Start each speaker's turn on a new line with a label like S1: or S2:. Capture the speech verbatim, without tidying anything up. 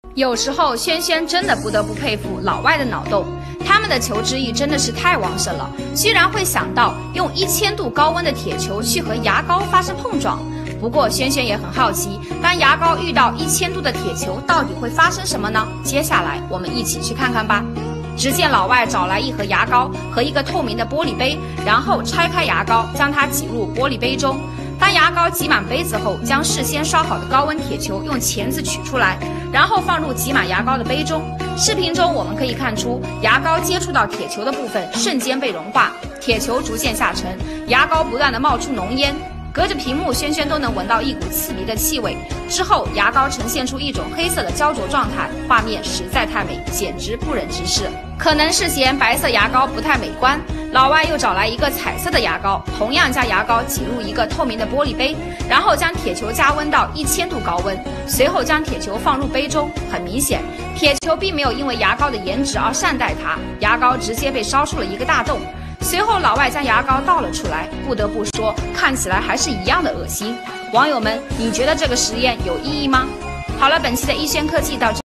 S1: 有时候轩轩真的不得不佩服老外的脑洞，他们的求知欲真的是太旺盛了，居然会想到用一千度高温的铁球去和牙膏发生碰撞。不过轩轩也很好奇，当牙膏遇到一千度的铁球，到底会发生什么呢？接下来我们一起去看看吧。只见老外找来一盒牙膏和一个透明的玻璃杯，然后拆开牙膏，将它挤入玻璃杯中。当牙膏挤满杯子后，将事先烧好的高温铁球用钳子取出来，然后放入挤满牙膏的杯中。视频中我们可以看出，牙膏接触到铁球的部分瞬间被融化，铁球逐渐下沉，牙膏不断的冒出浓烟。隔着屏幕，轩轩都能闻到一股刺鼻的气味。之后，牙膏呈现出一种黑色的焦灼状态，画面实在太美，简直不忍直视。可能是嫌白色牙膏不太美观，老外又找来一个彩色的牙膏，同样将牙膏挤入一个透明的玻璃杯，然后将铁球加温到一千度高温，随后将铁球放入杯中。很明显，铁球并没有因为牙膏的颜值而善待它，牙膏直接被烧出了一个大洞。随后老外将牙膏倒了出来，不得不说，看起来还是一样的恶心。网友们，你觉得这个实验有意义吗？好了，本期的医轩科技到这里。